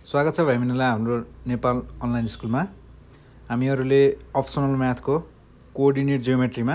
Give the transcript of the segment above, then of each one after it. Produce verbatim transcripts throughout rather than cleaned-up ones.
स्वागत छ भाइ बहिनीलाई हाम्रो नेपाल अनलाइन स्कुलमा। हामीहरूले अप्सनल म्याथको कोअर्डिनेट जियोमेट्रीमा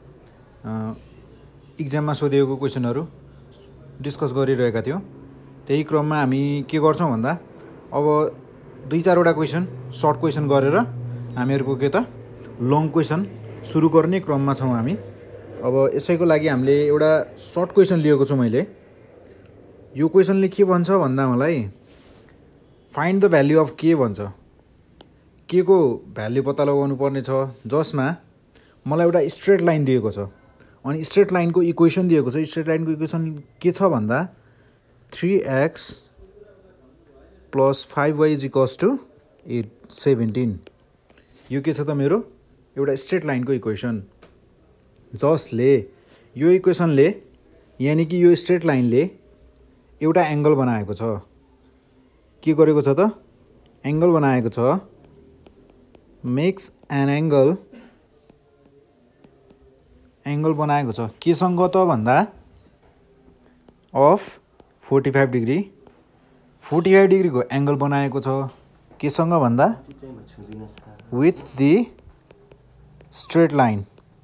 इक्जाममा सोधिएको क्वेसनहरू डिस्कस गरिरहेका थियौँ। त्यही क्रममा हामी के गर्छौँ भन्दा अब दुई चारवटा क्वेसन सर्ट क्वेसन गरेर हामीहरूको के त लङ क्वेसन सुरु गर्ने क्रममा छौँ हामी। अब यसैको लागि हामीले एउटा सर्ट क्वेसन लिएको छु मैले। यो क्वेसनले के भन्छ भन्दा मलाई फाइन्ड द भ्याल्यु अफ के भन्छ। के को भ्याल्यु पत्ता लगाउनु पर्ने छ, जसमा मलाई एउटा स्ट्रेट लाइन दिएको छ अनि स्ट्रेट लाइनको इक्वेसन दिएको छ। स्ट्रेट लाइनको इक्वेसन के छ भन्दा three x plus five y is equals to eight seventeen. यो के छ त मेरो एउटा स्ट्रेट लाइनको इक्वेसन, जसले यो इक्वेसनले यानि कि यो स्ट्रेट लाइनले एउटा एङ्गल बनाएको छ। के गरेको छ त एङ्गल बनाएको छ, मेक्स एन एङ्गल एङ्गल बनाएको छ केसँग त भन्दा of forty five degree forty five डिग्रीको एङ्गल बनाएको छ केसँग भन्दा विथ दि स्ट्रेट लाइन।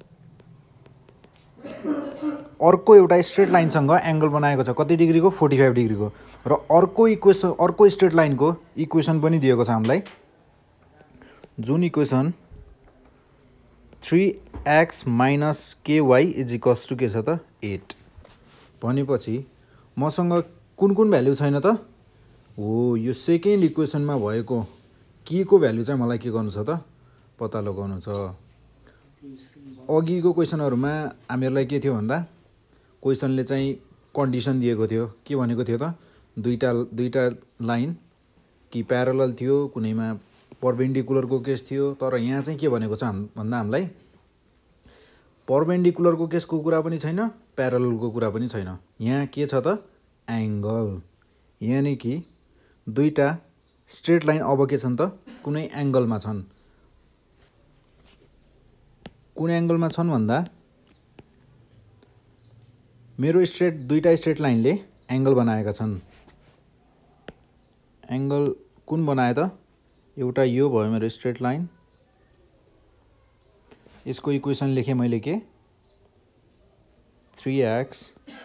अर्को एउटा स्ट्रेट लाइनसँग एङ्गल बनाएको छ कति डिग्रीको, फोर्टी फाइभ डिग्रीको। र अर्को इक्वेसन अर्को स्ट्रेट लाइनको इक्वेसन पनि दिएको छ हामीलाई, जुन equation three x minus k y is equals to के छ त एट। भनेपछि मसँग कुन कुन भ्याल्यु छैन त हो, यो सेकेन्ड इक्वेसनमा भएको के को भ्याल्यु चाहिँ मलाई के गर्नु छ त पत्ता लगाउनु छ। अघिको क्वेसनहरूमा हामीहरूलाई के थियो भन्दा क्वेसनले चाहिँ कन्डिसन दिएको थियो। के भनेको थियो त दुईटा दुईटा लाइन कि प्यारलल थियो, कुनैमा परपेन्डिकुलरको केस थियो। तर यहाँ चाहिँ के भनेको छ हाम भन्दा हामीलाई परपेन्डिकुलरको केसको कुरा पनि छैन, प्यारललको कुरा पनि छैन। यहाँ के छ त एङ्गल, यानि कि दुईटा स्ट्रेट लाइन अब के छन् त कुनै एङ्गलमा छन्। कुन एङ्गलमा छन् भन्दा मेरो स्ट्रेट दुईटा स्ट्रेट लाइनले एङ्गल बनाएका छन्। एङ्गल कुन बनाए त एउटा यो भयो मेरो स्ट्रेट लाइन, यसको इक्वेसन लेखेँ मैले के three x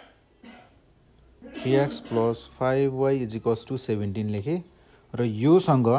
three x plus five y is equals to seventeen लेखेँ। र योसँग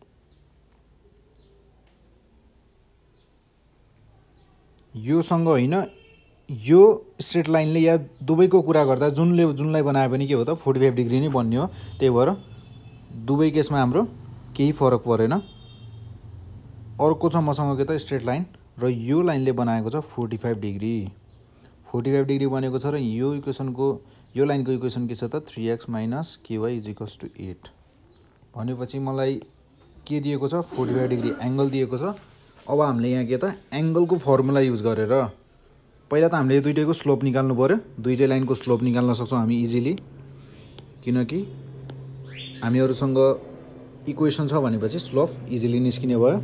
योसँग होइन, यो स्ट्रेट लाइनले या दुवैको कुरा गर्दा जुनले जुनलाई बनाए पनि के हो त फोर्टी फाइभ डिग्री नै बन्ने हो। त्यही भएर दुवै केसमा हाम्रो केही फरक परेन। अर्को छ मसँग के त स्ट्रेट लाइन, र यो लाइनले बनाएको छ forty five degree forty five degree बनेको छ। र यो इक्वेसनको यो लाइनको इक्वेसन के छ त three x minus k y is equals to eight. भनेपछि मलाई के दिएको छ फोर्टी फाइभ डिग्री एङ्गल दिएको छ। अब हामीले यहाँ के त एङ्गलको फर्मुला युज गरेर पहिला त हामीले दुइटैको स्लोप निकाल्नु पऱ्यो। दुइटै लाइनको स्लोप निकाल्न सक्छौँ हामी इजिली, किनकि हामीहरूसँग इक्वेसन छ भनेपछि स्लोप इजिली निस्किने भयो।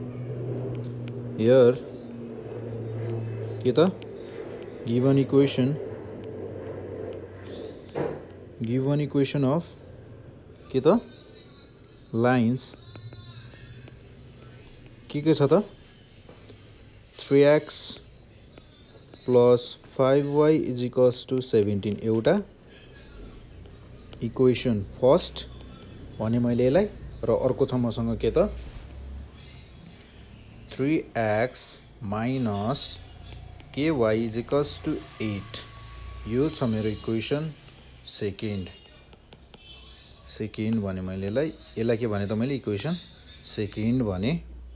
हियर के त given equation given equation of के त लाइन्स के के छ त three x plus five y is equals to seventeen एउटा इक्वेसन फर्स्ट भने मैले यसलाई। र अर्को छ मसँग के त three x minus k y is equals to eight. यो छ मेरो इक्वेसन सेकेन्ड सेकेन्ड भने मैले यसलाई यसलाई के भने त मैले इक्वेसन सेकेन्ड भने।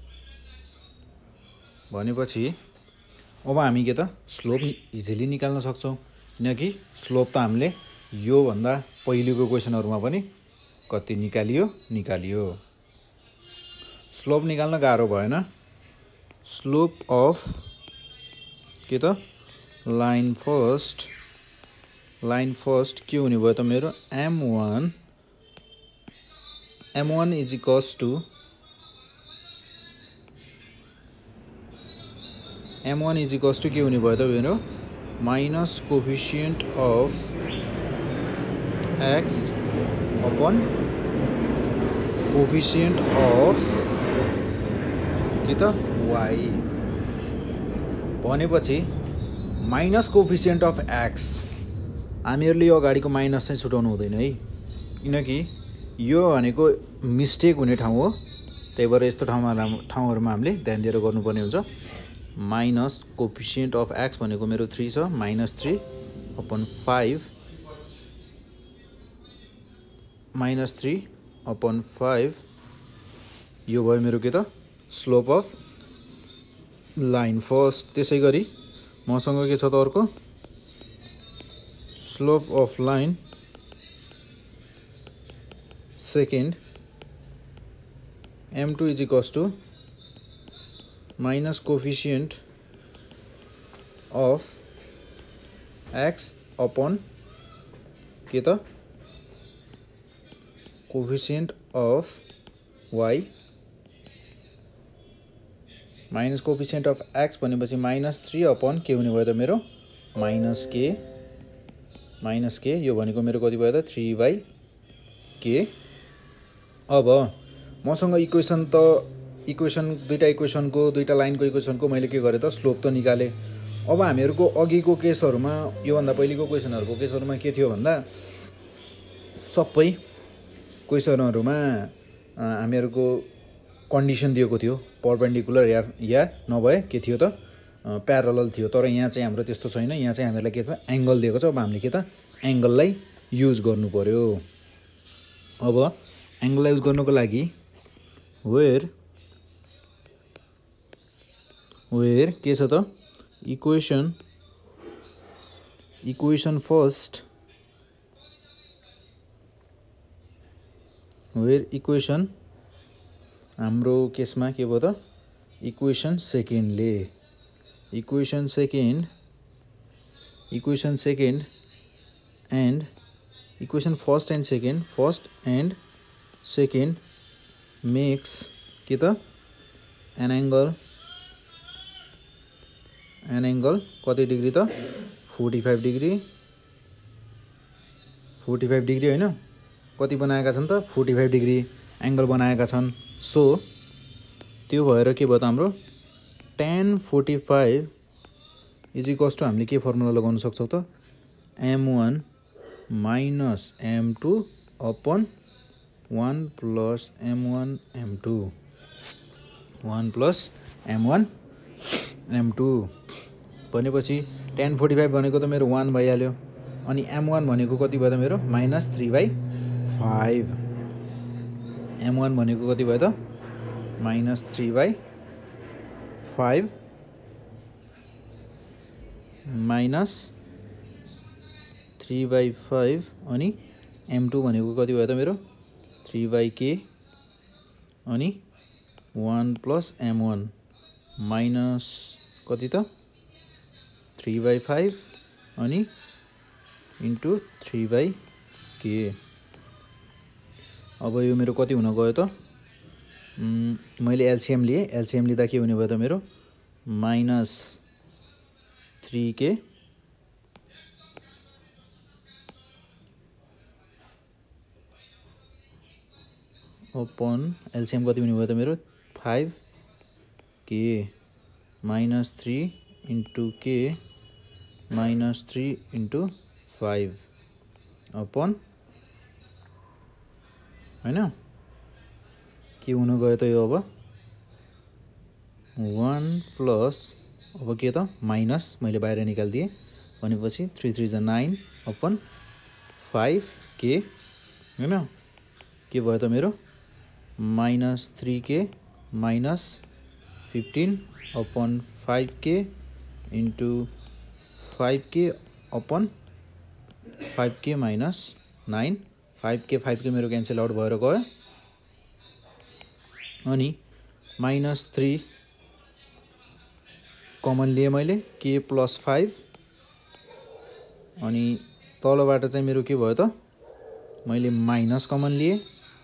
भनेपछि अब हामी के त स्लोप इजिली निकाल्न सक्छौँ, किनकि स्लोप त हामीले योभन्दा पहिलेको क्वेसनहरूमा पनि कति निकालियो निकालियो स्लोप निकाल्न गाह्रो भएन। स्लोप अफ के त लाइन फर्स्ट लाइन फर्स्ट के हुने भयो त मेरो m one m one is equals to m one is equals to के हुने भयो त मेरो minus coefficient of x upon coefficient of के त वाई भनेपछि माइनस कोफिसिएन्ट अफ एक्स। हामीहरूले यो अगाडिको माइनस चाहिँ छुटाउनु हुँदैन है, किनकि यो भनेको मिस्टेक हुने ठाउँ हो। त्यही भएर यस्तो ठाउँमा ठाउँहरूमा हामीले ध्यान दिएर गर्नुपर्ने हुन्छ। माइनस कोफिसिएन्ट अफ एक्स भनेको मेरो थ्री छ, minus three upon five minus three upon five यो भयो मेरो के त स्लोप अफ लाइन फर्स्ट। त्यसै गरी मसँग के छ त अर्को slope of line second m two is equals to minus coefficient of x upon के त coefficient of y minus coefficient of x भनेपछि माइनस थ्री अपन के हुने भयो त मेरो माइनस के माइनस के यो भनेको मेरो कति भयो त थ्री बाई के। अब मसँग इक्वेसन त इक्वेसन दुईटा इक्वेसनको दुईटा लाइनको इक्वेसनको मैले के गरेँ त स्लोप त निकालेँ। अब हामीहरूको अघिको केसहरूमा योभन्दा पहिलेको क्वेसनहरूको केसहरूमा के थियो भन्दा सबै क्वेसनहरूमा हामीहरूको कन्डिसन दिएको थियो परपेन्डिकुलर या या नभए के थियो त प्यारलल थियो। तर यहाँ चाहिँ हाम्रो त्यस्तो छैन, यहाँ चाहिँ हामीलाई के छ एङ्गल दिएको छ। अब हामीले के त एङ्गललाई युज गर्नु पर्यो। अब एङ्गललाई युज गर्नुको लागि वेयर वेयर के छ त equation equation first where equation हाम्रो केसमा के भयो त इक्वेसन सेकेन्डले equation second equation second and equation first and second first and second makes के त एन एङ्गल एन एङ्गल कति डिग्री त forty five degree forty five degree होइन कति बनाएका छन् त फोर्टी फाइभ डिग्री एङ्गल बनाएका छन्। सो त्यो भएर के भयो त हाम्रो tan forty five is equals to हामीले के फर्मुला लगाउन सक्छौँ त m one minus m two upon one plus m one m two one plus m one m two भनेपछि टेन फोर्टी फाइभ भनेको त मेरो वान भइहाल्यो। अनि एम वान भनेको कति भयो त मेरो minus three by five m one भनेको कति भयो त minus three by five minus three by five अनि एम टू भनेको कति भयो त मेरो थ्री बाई के अनि one plus m one minus कति त थ्री बाई फाइभ अनि इन्टु थ्री बाई के। अब यो मेरो कति हुन गयो त मैले एलसिएम लिएँ, एलसिएम लिँदा के हुने भयो त मेरो minus three k upon LCM कति हुने भयो त मेरो फाइभ के minus three into k minus three into five upon होइन के हुन गयो त यो अब वान प्लस अब के त माइनस मैले बाहिर निकालिदिएँ भनेपछि थ्री थ्री जा नाइन अपन फाइभ के होइन के भयो त मेरो माइनस थ्री के माइनस फिफ्टीन अपन फाइभ के इन्टु फाइभ के अपन फाइभ के माइनस नाइन फाइभ के फाइभ के मेरो क्यान्सल आउट भएर गयो। अनि माइनस थ्री कमन लिएँ मैले के प्लस फाइभ अनि तलबाट चाहिँ मेरो के भयो त मैले माइनस कमन लिएँ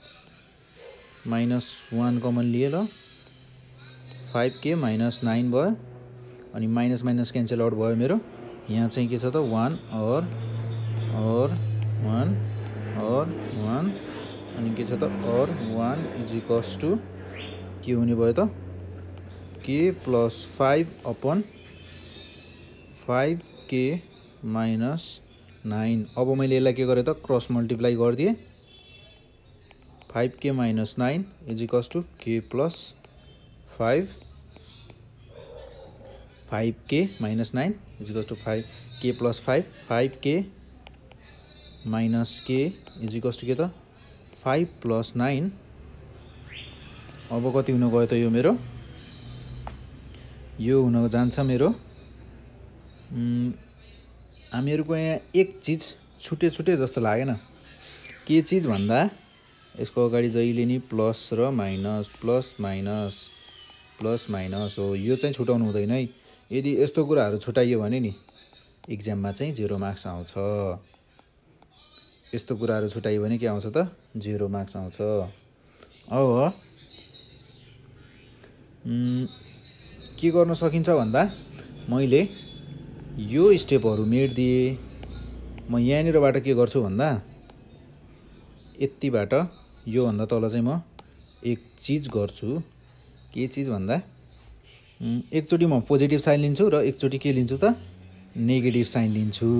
माइनस वान कमन लिएँ ल फाइभ के माइनस नाइन भयो अनि माइनस माइनस क्यान्सल आउट भयो मेरो। यहाँ चाहिँ के छ त वान और और वान और वान अनि के छ त or one is equals to के हुने भयो त के प्लस फाइभ अपन फाइभ के माइनस नाइन। अब मैले यसलाई के गरेँ त क्रस मल्टिप्लाई गरिदिएँ। फाइभ के minus nine is equals to के प्लस फाइभ फाइभ के minus nine is equals to five के प्लस फाइभ फाइभ के माइनस के इज इक्वल्स टू के त फाइभ प्लस नाइन। अब कति हुन गयो त यो मेरो यो हुन जान्छ मेरो हामीहरूको यहाँ एक चिज छुटे छुटे जस्तो लागेन। के चिज भन्दा यसको अगाडि जहिले नि प्लस र minus plus minus plus minus हो। यो चाहिँ छुटाउनु हुँदैन है। यदि यस्तो कुराहरू छुटाइयो भने नि इक्जाममा चाहिँ जिरो मार्क्स आउँछ। यस्तो कुराहरू छुटाइयो भने के आउँछ त जिरो मार्क्स आउँछ। अब के गर्न सकिन्छ भन्दा मैले यो स्टेपहरू मेटिदिएँ। म यहाँनिरबाट के गर्छु भन्दा यतिबाट योभन्दा तल चाहिँ म एक चिज गर्छु। के चिज भन्दा एकचोटि म पोजिटिभ साइन लिन्छु र एकचोटि के लिन्छु त नेगेटिभ साइन लिन्छु।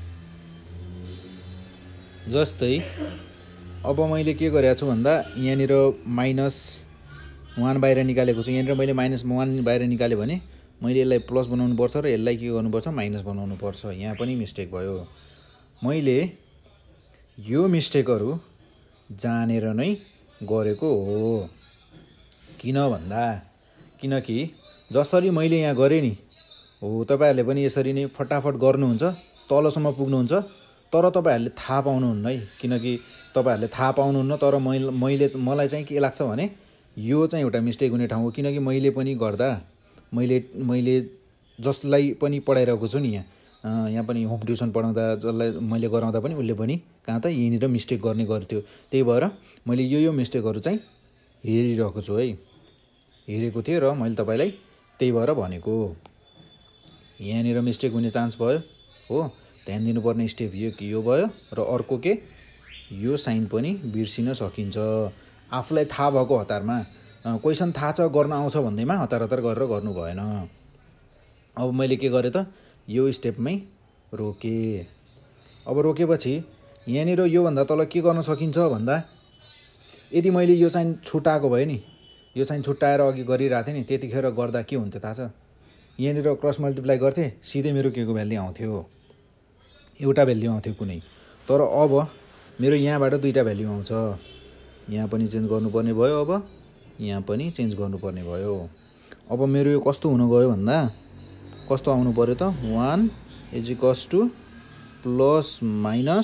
जस्तै अब मैले के गरेको छु भन्दा यहाँनिर माइनस वान बाहिर निकालेको छु। यहाँनिर मैले माइनस वान बाहिर निकालेँ भने मैले यसलाई प्लस बनाउनु पर्छ र यसलाई के गर्नुपर्छ माइनस बनाउनु पर्छ। यहाँ पनि मिस्टेक भयो। मैले यो मिस्टेकहरू जानेर नै गरेको हो। किन भन्दा किनकि जसरी मैले यहाँ गरेँ नि हो तपाईँहरूले पनि यसरी नै फटाफट गर्नुहुन्छ तलसम्म पुग्नुहुन्छ। तर तपाईँहरूले थाहा पाउनुहुन्न है। किनकि तपाईँहरूले थाहा पाउनुहुन्न। तर मैले मैले मलाई चाहिँ के लाग्छ भने यो चाहिँ एउटा मिस्टेक हुने ठाउँ हो। किनकि मैले पनि गर्दा मैले मैले जसलाई पनि पढाइरहेको छु नि यहाँ यहाँ पनि होम ट्युसन पढाउँदा जसलाई मैले गराउँदा पनि उसले पनि कहाँ त यहीँनिर मिस्टेक गर्ने गर्थ्यो। त्यही भएर मैले यो यो मिस्टेकहरू चाहिँ हेरिरहेको छु है। हेरेको थिएँ र मैले तपाईँलाई त्यही भएर भनेको। यहाँनिर मिस्टेक हुने चान्स भयो हो। ध्यान दिनुपर्ने स्टेप यो कि यो भयो र अर्को के यो साइन पनि बिर्सिन सकिन्छ। आफूलाई थाहा भएको हतारमा क्वेसन थाहा छ गर्न आउँछ भन्दैमा हतार हतार गरेर गर्नु भएन। अब मैले के गरेँ त यो स्टेपमै रोकेँ। अब रोकेपछि यहाँनिर योभन्दा तल के गर्न सकिन्छ भन्दा यदि मैले यो साइन छुट्याएको भए नि यो साइन छुट्याएर अघि गरिरहेको थिएँ नि त्यतिखेर गर्दा के हुन्थ्यो थाहा छ। यहाँनिर क्रस मल्टिप्लाई गर्थेँ सिधै मेरो के को भ्याल्यु आउँथ्यो एउटा भ्याल्यु आउँथ्यो कुनै। तर अब मेरो यहाँबाट दुईवटा भ्याल्यु आउँछ। यहाँ पनि चेन्ज गर्नुपर्ने भयो। अब यहाँ पनि चेन्ज गर्नुपर्ने भयो। अब मेरो यो कस्तो हुन गयो भन्दा कस्तो आउनु पर्यो त one is equals to plus minus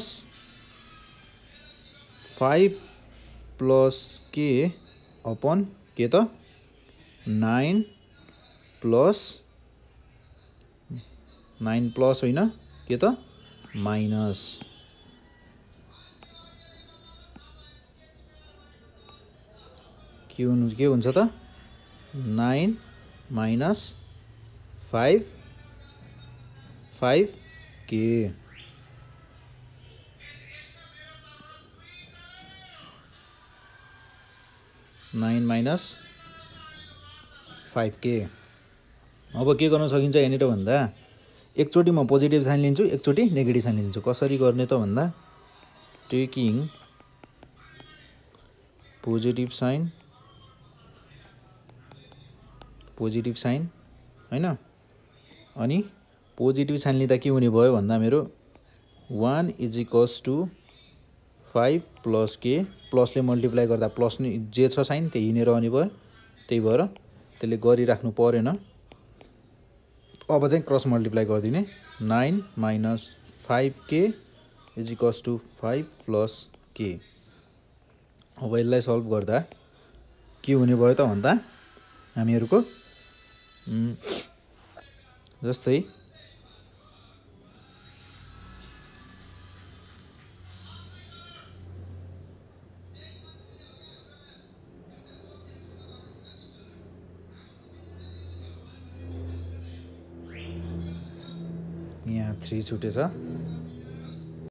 five plus के अपन के त नाइन प्लस नाइन प्लस होइन के त माइनस के हुनु के हुन्छ त नाइन माइनस फाइभ फाइभ के नाइन माइनस फाइभ के। अब के गर्न सकिन्छ यहाँनिर भन्दा एकचोटि म पोजिटिभ साइन लिन्छु एकचोटि नेगेटिभ साइन लिन्छु। कसरी गर्ने त भन्दा taking positive sign positive sign हैन। अनि पोजिटिभ साइन लिँदा के हुने भयो भन्दा मेरो one is equals to five plus के प्लसले मल्टिप्लाई गर्दा प्लस नि जे छ साइन त्यही नै रहने भयो। त्यही भएर त्यसले गरिराख्नु परेन। अब चाहिँ क्रस मल्टिप्लाई गरिदिने नाइन माइनस फाइभ के is equals to five plus के। अब यसलाई सल्भ गर्दा के हुने भयो त भन्दा हामीहरूको जस्तै यहाँ थ्री छुटेछ।